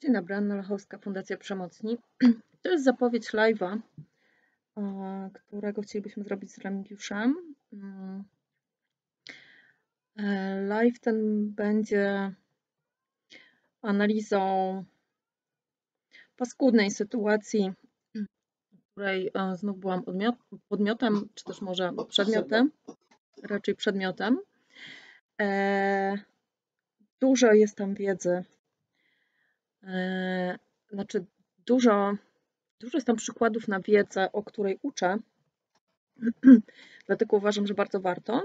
Dzień dobry, Anna Lachowska, Fundacja Przemocni. To jest zapowiedź live'a, którego chcielibyśmy zrobić z Remigiuszem. Live ten będzie analizą paskudnej sytuacji, w której znów byłam podmiotem, czy też może przedmiotem, raczej przedmiotem. Dużo jest tam wiedzy, znaczy dużo jest tam przykładów na wiedzę, o której uczę, dlatego uważam, że bardzo warto.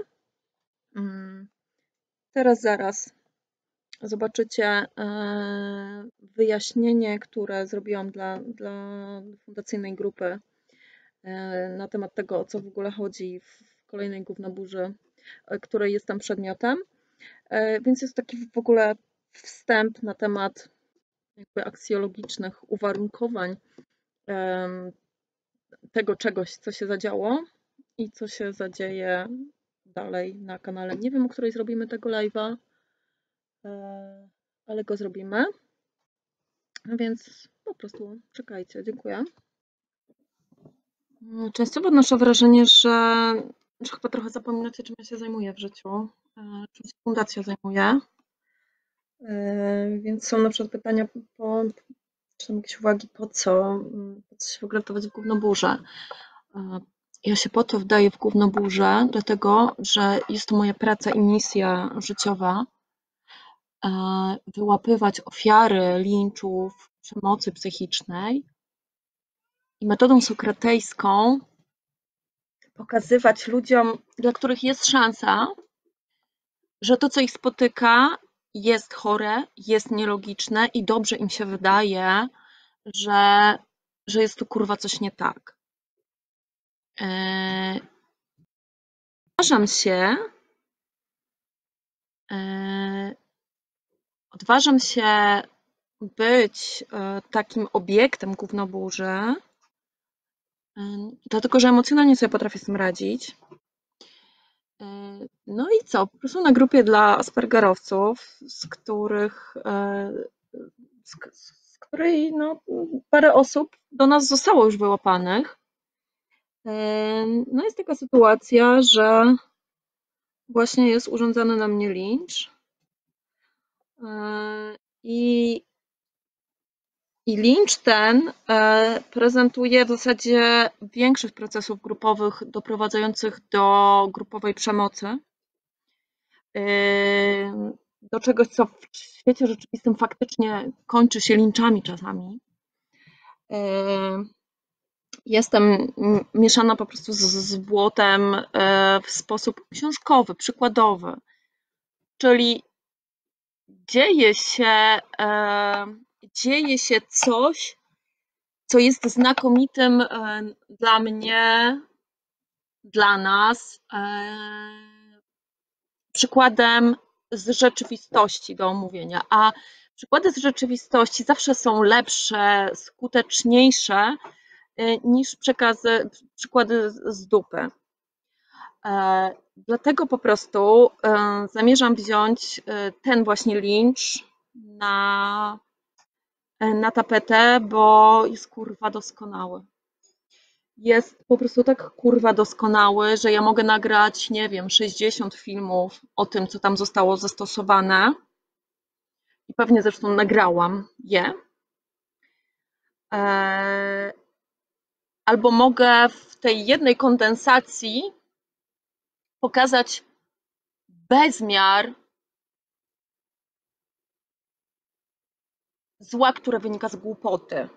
Teraz zaraz zobaczycie wyjaśnienie, które zrobiłam dla fundacyjnej grupy na temat tego, o co w ogóle chodzi w kolejnej gównoburzy, której jestem przedmiotem. Więc jest taki w ogóle wstęp na temat jakby aksjologicznych uwarunkowań tego czegoś, co się zadziało i co się zadzieje dalej na kanale. Nie wiem, o której zrobimy tego live'a, ale go zrobimy. Więc po prostu czekajcie. Dziękuję. Częściowo odnoszę wrażenie, że chyba trochę zapominacie, czym ja się zajmuję w życiu, czym się fundacja zajmuje. Więc są na przykład pytania, czy tam jakieś uwagi, po co się w ogóle wdawać w gównoburzę. Ja się po to wdaję w gównoburzę, dlatego że jest to moja praca i misja życiowa. Wyłapywać ofiary linczów, przemocy psychicznej i metodą sokratejską pokazywać ludziom, dla których jest szansa, że to, co ich spotyka, jest chore, jest nielogiczne i dobrze im się wydaje, że jest tu kurwa coś nie tak. Odważam się być takim obiektem gównoburzy, dlatego że emocjonalnie sobie potrafię z tym radzić. No i co? Po prostu na grupie dla aspergerowców, z której no, parę osób do nas zostało już wyłapanych. No jest taka sytuacja, że właśnie jest urządzany na mnie lincz i lincz ten prezentuje w zasadzie większość procesów grupowych doprowadzających do grupowej przemocy. Do czegoś, co w świecie rzeczywistym faktycznie kończy się linczami czasami. Jestem mieszana po prostu z błotem w sposób książkowy, przykładowy. Czyli dzieje się coś, co jest znakomitym dla mnie, dla nas, przykładem z rzeczywistości do omówienia. A przykłady z rzeczywistości zawsze są lepsze, skuteczniejsze niż przykłady z dupy. Dlatego po prostu zamierzam wziąć ten właśnie lincz na tapetę, bo jest kurwa doskonały. Jest po prostu tak kurwa doskonały, że ja mogę nagrać, nie wiem, 60 filmów o tym, co tam zostało zastosowane. I pewnie zresztą nagrałam je. Albo mogę w tej jednej kondensacji pokazać bezmiar zła, które wynika z głupoty.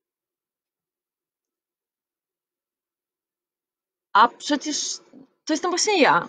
A przecież to jestem właśnie ja.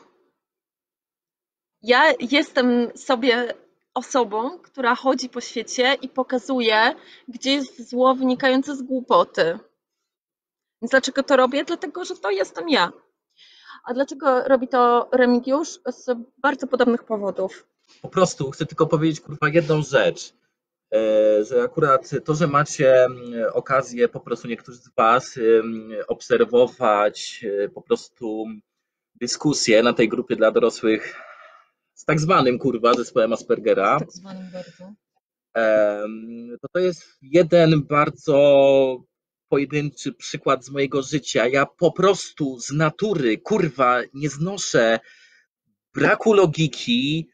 Ja jestem sobie osobą, która chodzi po świecie i pokazuje, gdzie jest zło wynikające z głupoty. Więc dlaczego to robię? Dlatego, że to jestem ja. A dlaczego robi to Remigiusz? Z bardzo podobnych powodów. Po prostu chcę tylko powiedzieć kurwa jedną rzecz, że akurat to, że macie okazję po prostu niektórzy z was obserwować po prostu dyskusję na tej grupie dla dorosłych z tak zwanym kurwa zespołem Aspergera. Z tak zwanym bardzo. To jest jeden bardzo pojedynczy przykład z mojego życia. Ja po prostu z natury, kurwa, nie znoszę braku logiki,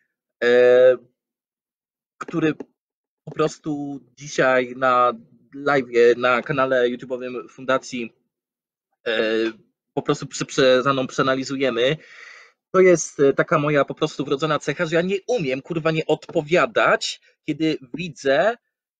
który po prostu dzisiaj na live, na kanale YouTube'owym Fundacji po prostu za mną przeanalizujemy. To jest taka moja po prostu wrodzona cecha, że ja nie umiem, kurwa, nie odpowiadać, kiedy widzę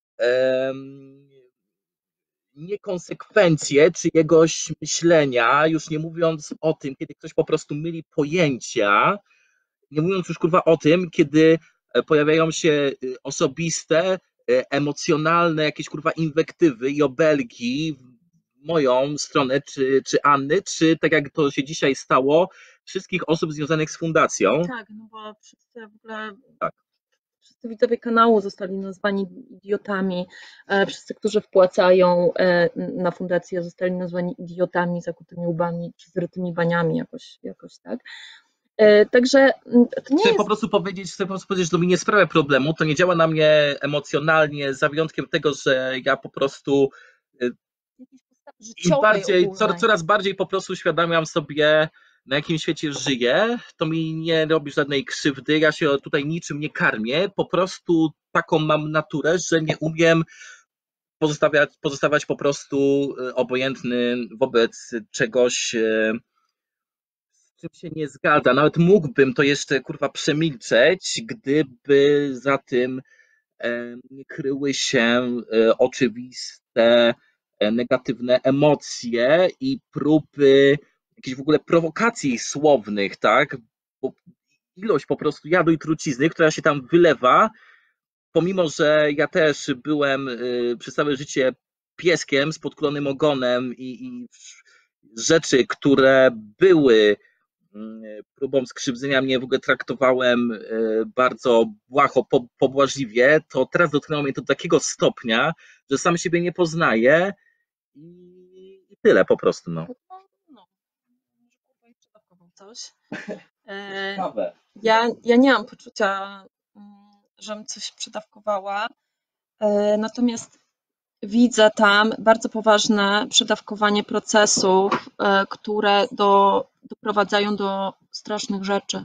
niekonsekwencje czyjegoś myślenia, już nie mówiąc o tym, kiedy ktoś po prostu myli pojęcia, nie mówiąc już kurwa o tym, kiedy pojawiają się osobiste, emocjonalne jakieś kurwa inwektywy i obelgi w moją stronę, czy Anny, czy tak jak to się dzisiaj stało, wszystkich osób związanych z fundacją. Tak, no bo wszyscy w ogóle Tak. Wszyscy widzowie kanału zostali nazwani idiotami. Wszyscy, którzy wpłacają na fundację, zostali nazwani idiotami, zakutymi łbami czy zrytymi baniami, jakoś tak. Także to nie Chcę jest... po prostu powiedzieć, że to mi nie sprawia problemu, to nie działa na mnie emocjonalnie, za wyjątkiem tego, że ja po prostu im bardziej, coraz bardziej po prostu uświadamiam sobie, na jakim świecie żyję, to mi nie robi żadnej krzywdy, ja się tutaj niczym nie karmię, po prostu taką mam naturę, że nie umiem pozostawać po prostu obojętny wobec czegoś, z czym się nie zgadza. Nawet mógłbym to jeszcze kurwa przemilczeć, gdyby za tym nie kryły się oczywiste negatywne emocje i próby jakichś w ogóle prowokacji słownych, tak? Bo ilość po prostu jadu i trucizny, która się tam wylewa, pomimo że ja też byłem przez całe życie pieskiem z podkulonym ogonem i rzeczy, które były próbą skrzywdzenia mnie w ogóle traktowałem bardzo błaho, pobłażliwie, to teraz dotknęło mnie to do takiego stopnia, że sam siebie nie poznaję i tyle po prostu. No. Coś. Ciekawe. Ja nie mam poczucia, żebym coś przedawkowała, natomiast widzę tam bardzo poważne przedawkowanie procesów, które doprowadzają do strasznych rzeczy.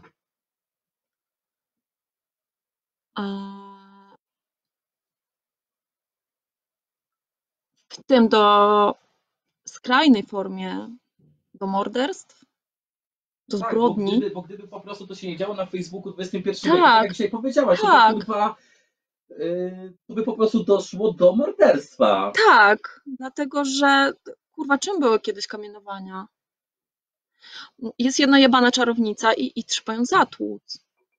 W tym do skrajnej formie do morderstw, do zbrodni. Tak, bo gdyby po prostu to się nie działo na Facebooku w XXI wieku, tak jak dzisiaj powiedziałaś, tak. to kurwa to by po prostu doszło do morderstwa. Tak, dlatego że kurwa, czym były kiedyś kamienowania? Jest jedna jebana czarownica i trzeba ją zatłuc.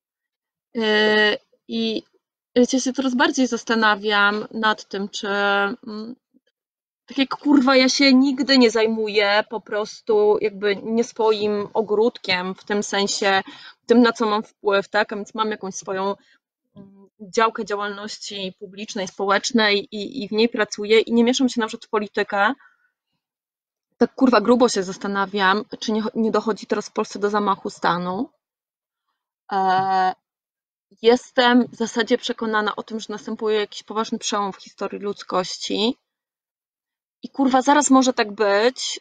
I ja się coraz bardziej zastanawiam nad tym, czy tak jak kurwa ja się nigdy nie zajmuję po prostu jakby nie swoim ogródkiem, w tym sensie tym, na co mam wpływ, tak? A więc mam jakąś swoją działkę działalności publicznej, społecznej i w niej pracuję i nie mieszam się na przykład w politykę. Tak kurwa grubo się zastanawiam, czy nie dochodzi teraz w Polsce do zamachu stanu. Jestem w zasadzie przekonana o tym, że następuje jakiś poważny przełom w historii ludzkości i kurwa zaraz może tak być,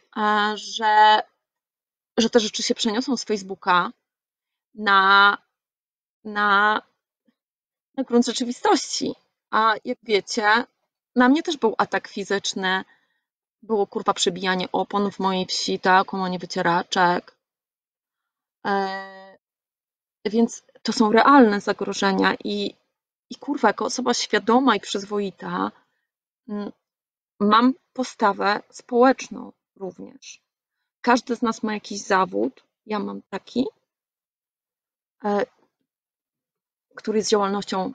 że te rzeczy się przeniosą z Facebooka na grunt rzeczywistości. A jak wiecie, na mnie też był atak fizyczny, było kurwa przebijanie opon w mojej wsi, tak, łamanie wycieraczek. Więc to są realne zagrożenia i kurwa, jako osoba świadoma i przyzwoita mam postawę społeczną również. Każdy z nas ma jakiś zawód, ja mam taki, który jest działalnością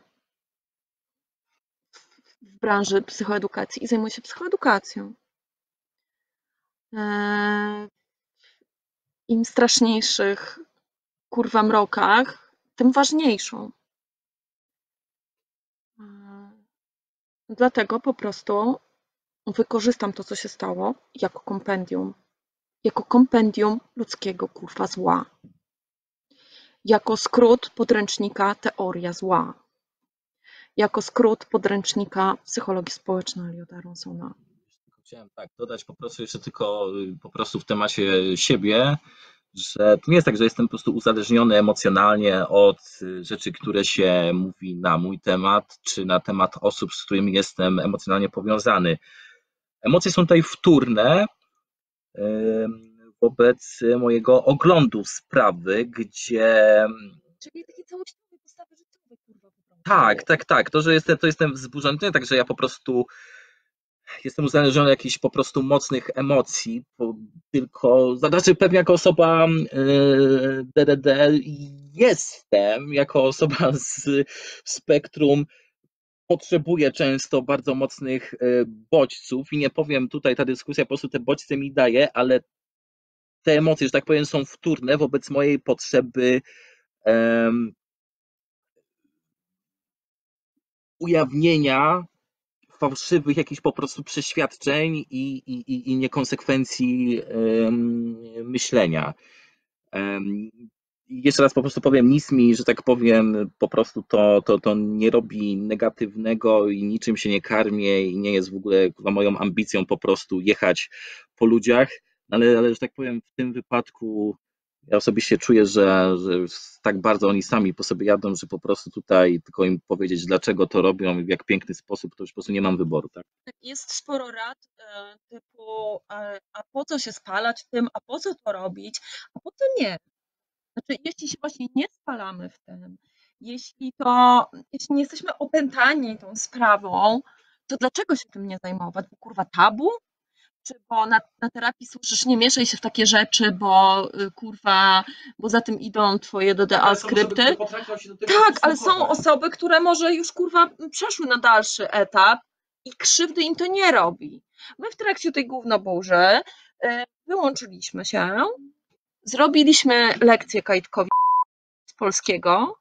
w branży psychoedukacji i zajmuję się psychoedukacją. Im straszniejszych kurwa mrokach, tym ważniejszą. Dlatego po prostu wykorzystam to, co się stało, jako kompendium. Jako kompendium ludzkiego kurwa zła. Jako skrót podręcznika teoria zła. jako skrót podręcznika psychologii społecznej Eliota Ronsona. Chciałem tak dodać po prostu jeszcze tylko po prostu w temacie siebie, że to nie jest tak, że jestem po prostu uzależniony emocjonalnie od rzeczy, które się mówi na mój temat, czy na temat osób, z którymi jestem emocjonalnie powiązany. Emocje są tutaj wtórne wobec mojego oglądu sprawy, gdzie... Czyli takie całościowe postawy życiowe, kurwa, po prostu. Tak. To jestem wzburzony, to nie tak, że ja po prostu jestem uzależniony od jakichś po prostu mocnych emocji, tylko, znaczy pewnie jako osoba DDD jestem, jako osoba z spektrum potrzebuję często bardzo mocnych bodźców i nie powiem tutaj, ta dyskusja po prostu te bodźce mi daje, ale te emocje, że tak powiem, są wtórne wobec mojej potrzeby ujawnienia fałszywych jakichś po prostu przeświadczeń i niekonsekwencji myślenia. Jeszcze raz po prostu powiem, nic mi, że tak powiem, po prostu to nie robi negatywnego i niczym się nie karmię i nie jest w ogóle moją ambicją po prostu jechać po ludziach, ale że tak powiem, w tym wypadku ja osobiście czuję, że tak bardzo oni sami po sobie jadą, że po prostu tutaj tylko im powiedzieć, dlaczego to robią i w jak piękny sposób, to już po prostu nie mam wyboru. Tak? Jest sporo rad typu a po co się spalać tym, a po co to robić, a po co nie. Znaczy, jeśli się właśnie nie spalamy w tym, jeśli nie jesteśmy opętani tą sprawą, to dlaczego się tym nie zajmować? Bo kurwa tabu? Czy bo na terapii słyszysz, nie mieszaj się w takie rzeczy, bo kurwa, bo za tym idą twoje DDA skrypty. Tak, ale są osoby, które może już kurwa przeszły na dalszy etap i krzywdy im to nie robi. My w trakcie tej gównoburzy wyłączyliśmy się, zrobiliśmy lekcję Kajtkowi z polskiego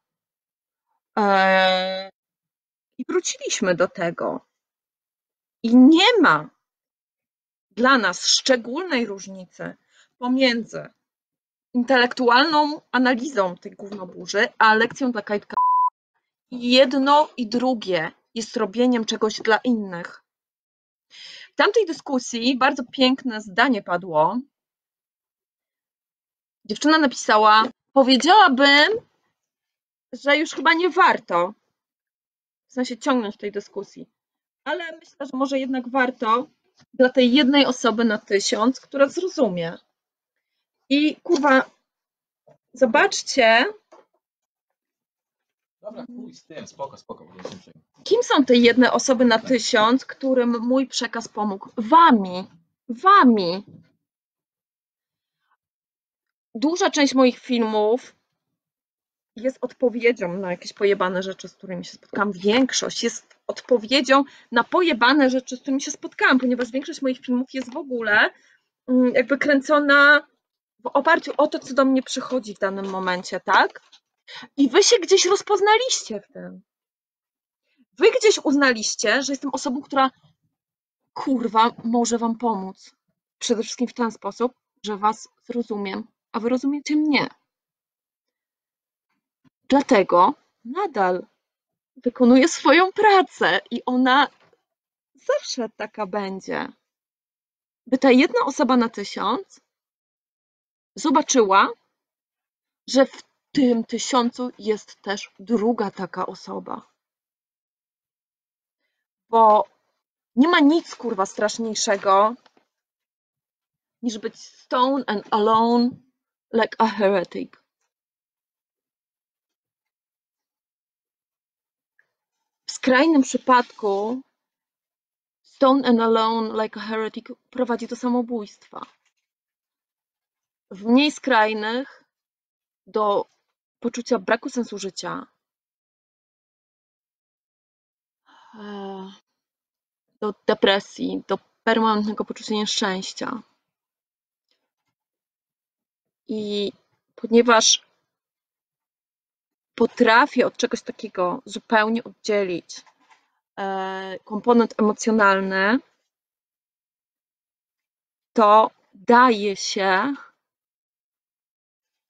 i wróciliśmy do tego. I nie ma dla nas szczególnej różnicy pomiędzy intelektualną analizą tej gównoburzy, a lekcją dla Kajtka. Jedno i drugie jest robieniem czegoś dla innych. W tamtej dyskusji bardzo piękne zdanie padło. Dziewczyna napisała, powiedziałabym, że już chyba nie warto w sensie ciągnąć tej dyskusji, ale myślę, że może jednak warto dla tej jednej osoby na 1000, która zrozumie. I kurwa, zobaczcie, dobra, chuj z tym, spoko. Kim są te jedne osoby na 1000, którym mój przekaz pomógł? Wami. Duża część moich filmów jest odpowiedzią na jakieś pojebane rzeczy, z którymi się spotkałam. Większość jest odpowiedzią na pojebane rzeczy, z którymi się spotkałam, ponieważ większość moich filmów jest w ogóle jakby kręcona w oparciu o to, co do mnie przychodzi w danym momencie, tak? I wy się gdzieś rozpoznaliście w tym. Wy gdzieś uznaliście, że jestem osobą, która kurwa może wam pomóc. Przede wszystkim w ten sposób, że was zrozumiem, a wy rozumiecie mnie. Dlatego nadal wykonuję swoją pracę i ona zawsze taka będzie. By ta jedna osoba na 1000 zobaczyła, że w tym 1000 jest też druga taka osoba. Bo nie ma nic kurwa straszniejszego niż być stone and alone like a heretic. W skrajnym przypadku stone and alone like a heretic prowadzi do samobójstwa. W mniej skrajnych do poczucia braku sensu życia, do depresji, do permanentnego poczucia nieszczęścia. I ponieważ potrafię od czegoś takiego zupełnie oddzielić komponent emocjonalny, to daje się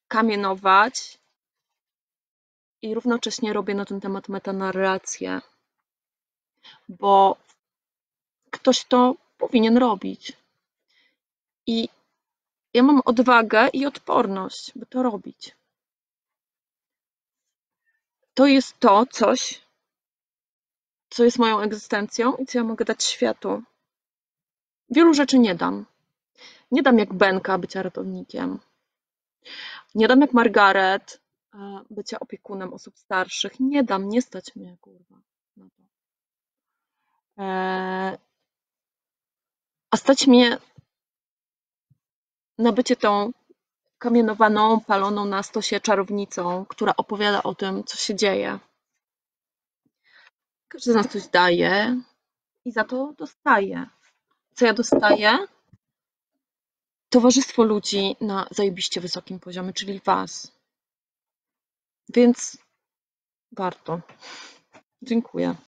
kamienować i równocześnie robię na ten temat metanarrację. bo ktoś to powinien robić. I ja mam odwagę i odporność, by to robić. To jest to coś, co jest moją egzystencją i co ja mogę dać światu. Wielu rzeczy nie dam. Nie dam jak Benka bycia ratownikiem. Nie dam jak Margaret bycia opiekunem osób starszych. Nie dam, nie stać mnie, kurwa, na to. A stać mnie na bycie tą kamienowaną, paloną na stosie czarownicą, która opowiada o tym, co się dzieje. Każdy z nas coś daje i za to dostaje. Co ja dostaję? Towarzystwo ludzi na zajebiście wysokim poziomie, czyli was. Więc warto. Dziękuję.